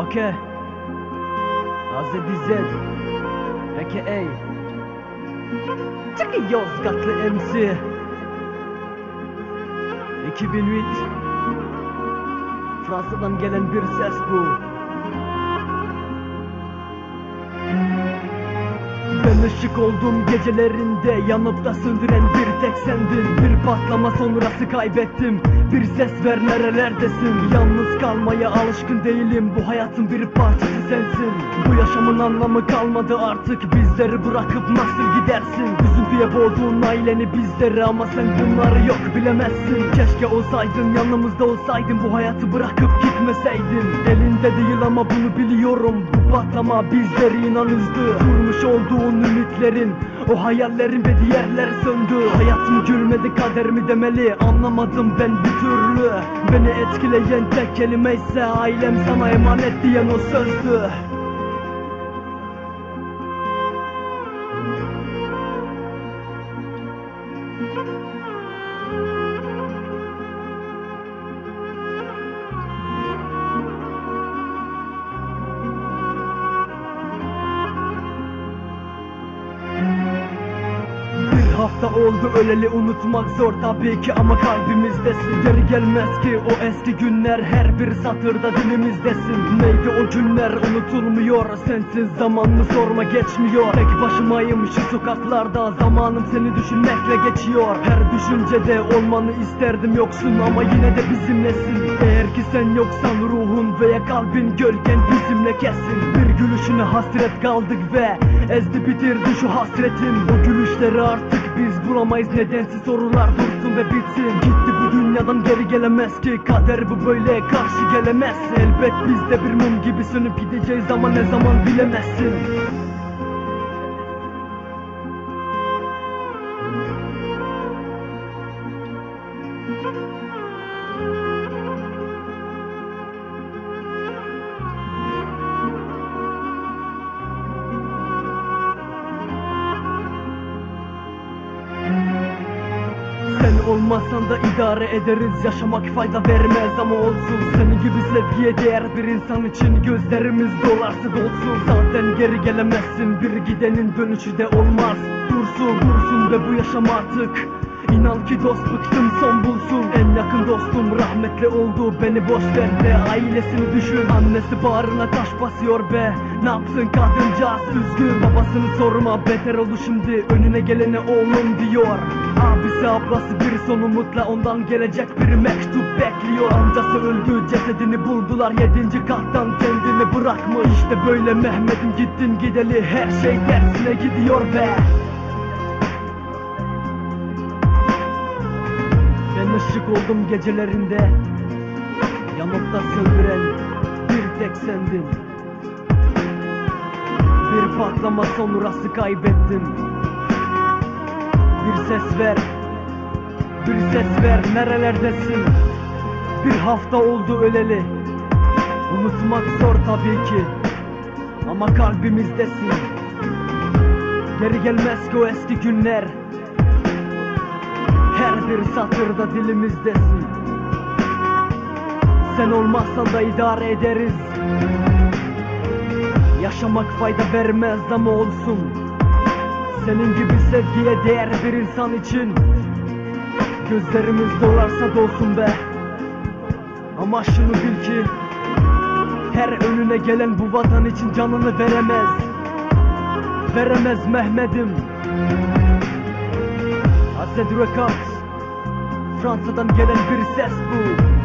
Okay. AZDZ a.k.a. Çıkı Yozgatlı MC 2008 Fransa'dan gelen bir ses bu. Ben ışık oldum gecelerinde, yanıp da söndüren bir tek sendin. Bir patlama sonrası kaybettim. Bir ses ver, nerelerdesin? Yalnız kalmaya alışkın değilim. Bu hayatın bir parçası sensin. Bu yaşamın anlamı kalmadı artık. Bizleri bırakıp nasıl gidersin? Üzüntüye boğduğun aileni, bizleri, ama sen bunları yok bilemezsin. Keşke olsaydın, yanımızda olsaydın, bu hayatı bırakıp gitmeseydin. Elinde değil ama bunu biliyorum. Bu patlama bizleri inan üzdü. Kurmuş olduğun ümitlerin, o hayallerin ve diğerleri söndü. Hayatım gülmedi, kader mi demeli, anlamadım ben bir türlü. Beni etkileyen tek kelime ise ailem sana emanet diyen o sözdü. Hafta oldu öleli, unutmak zor tabii ki ama kalbimizdesin. Geri gelmez ki o eski günler, her bir satırda dilimizdesin. Neydi o günler, unutulmuyor. Sensiz zamanını sorma, geçmiyor. Tek başımayım şu sokaklarda, zamanım seni düşünmekle geçiyor. Her düşüncede olmanı isterdim, yoksun ama yine de bizimlesin. Eğer ki sen yoksan ruhun veya kalbin, gölgen bizimle kesin. Bir gülüşüne hasret kaldık ve ezdi bitirdi şu hasretin. O gülüşleri artık biz bulamayız, nedensiz sorular dursun ve bitsin. Gitti bu dünyadan, geri gelemez ki, kader bu böyle, karşı gelemez. Elbet biz de bir mum gibi sönüp gideceğiz ama ne zaman bilemezsin. Sen olmasan da idare ederiz, yaşamak fayda vermez ama olsun. Senin gibi sevgiye değer bir insan için gözlerimiz dolarsa dolsun. Zaten geri gelemezsin, bir gidenin dönüşü de olmaz. Dursun ve bu yaşam artık, İnan ki dost bıktım, son bulsun. En yakın dostum rahmetli oldu, beni boş ver de ailesini düşün. Annesi bağrına taş basıyor be, ne yapsın kadıncağız üzgün. Babasını sorma, beter oldu şimdi, önüne gelene oğlum diyor. Abisi ablası bir son umutla ondan gelecek bir mektup bekliyor. Amcası öldü, cesedini buldular 7. kattan, kendini bırakmış. İşte böyle Mehmet'im, gittin gideli her şey tersine gidiyor be. Ben ışık oldum gecelerinde, yanıp da söndüren bir tek sendin. Bir patlama sonrası kaybettim. Bir ses ver, bir ses ver, nerelerdesin? Bir hafta oldu öleli, unutmak zor tabii ki ama kalbimizdesin. Geri gelmez ki o eski günler, her bir satırda dilimizdesin. Sen olmazsan da idare ederiz. Yaşamak fayda vermez ama olsun. Senin gibi sevgiye değer bir insan için gözlerimiz dolarsa dolsun be. Ama şunu bil ki, her önüne gelen bu vatan için canını veremez. Veremez Mehmet'im. AZDZ Records, Fransa'dan gelen bir ses bu.